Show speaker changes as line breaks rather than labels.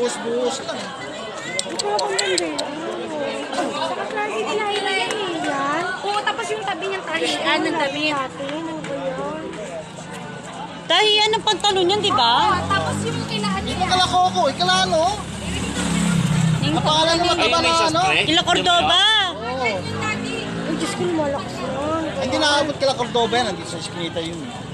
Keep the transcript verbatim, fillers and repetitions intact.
buhos-buhos lang.
Ito ako hindi. Saka klase ilahilayan eh. Yan.
Oo, tapos yung tabi niyang talian ng damit.
Natin, ano ba yun?
Tahiyan ng pantalon yan, di ba?
Oo, tapos yung kinaan
Ito
niya.
kala Coco, ikalano. Ang pangalan naman iba na ano.
Ila Cordoba.
Oo.
Ay, Diyos ko, lumalakas yan.
Hindi naabot kala Cordoba yan, nandito sa Eskinita yun.